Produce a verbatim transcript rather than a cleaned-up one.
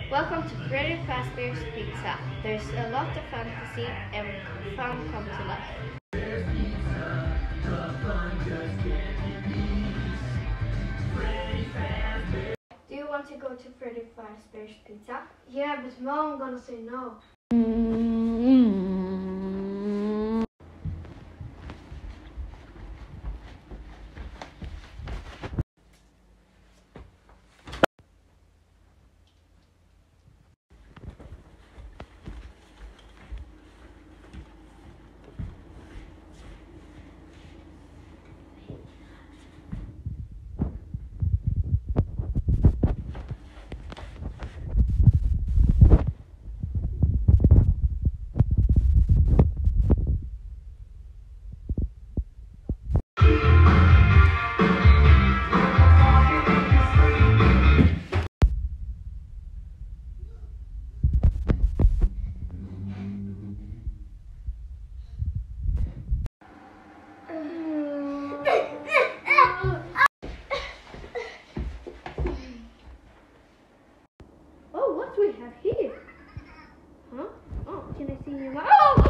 Welcome to Freddy Fazbear's Pizza. There's a lot of fantasy and fun come to life. Do you want to go to Freddy Fazbear's Pizza? Yeah, but Mom gonna say no. Oh, what do we have here? Huh? Oh, can I see your mouth? Oh!